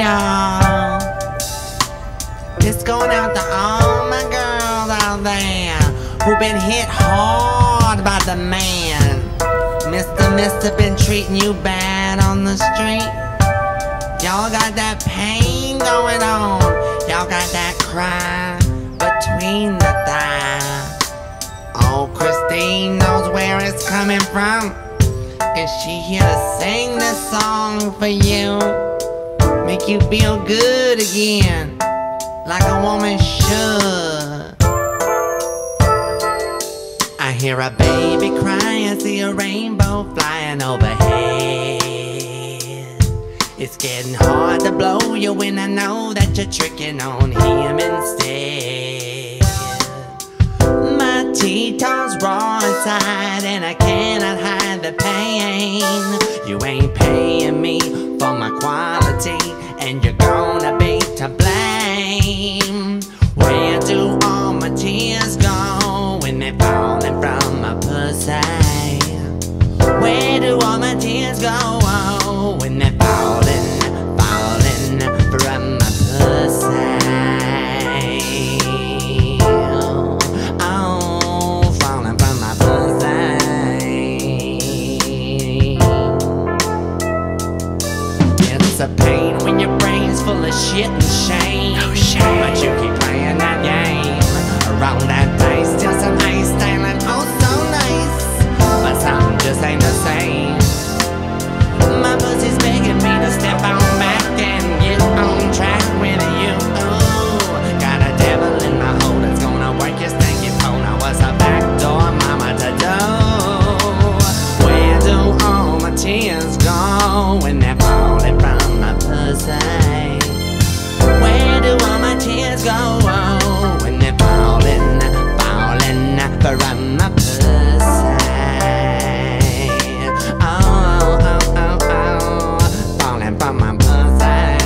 y'all. This going out to all my girls out there who been hit hard by the man. Mr. been treating you bad on the street. Y'all got that pain going on. Y'all got that cry between the thighs. Oh, Christeene knows where it's coming from, and she here to sing this song for you. Make you feel good again, like a woman should. I hear a baby cry and see a rainbow flying overhead. It's getting hard to blow you when I know that you're tricking on him instead. My Teton's raw inside and I cannot hide the pain. You ain't paying me for my quality, and you're gonna be to blame. Where do all my tears go when they're falling from my pussy? Where do all my tears go when they're falling from my pussy? Oh, falling from my pussy. It's a pain when your brain's full of shit and shame. No shame. But you keep playing that game. Around that place, just some ice styling, oh so nice. But something just ain't the same. My pussy's begging me to step on back and get on track with you. Ooh, got a devil in my hole that's gonna work your stinky pole. Now what's a backdoor mama to do? Where do all my tears go when they're falling from my pussy? Where do all my tears go when they're falling from my pussy? Oh, falling from my pussy.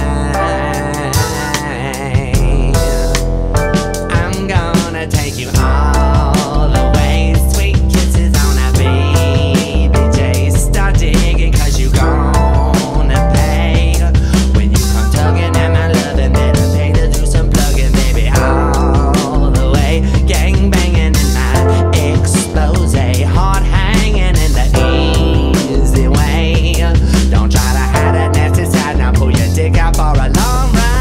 I'm gonna take you all the way. Sweet kisses on a BBJ. Start digging, cause you gonna pay when you come tugging at my loving. Better pay to do some plugging, baby, all the way. Gang banging in my expose, hard hanging in the easy way. Don't try to hide that nasty side, now pull your dick out for a long ride.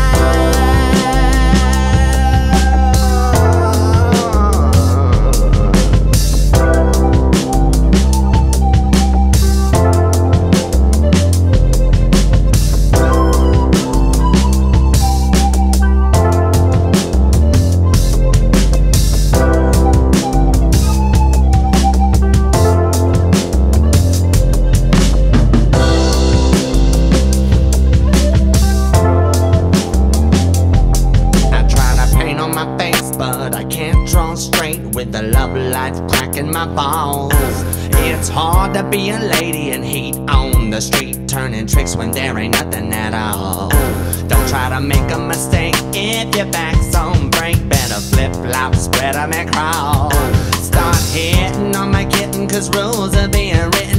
But I can't draw straight with the love lights cracking my balls. It's hard to be a lady and heat on the street, turning tricks when there ain't nothing at all. Don't try to make a mistake if your back's on break. Better flip-flop, spread 'em and crawl. Start hitting on my kitten, cause rules are being written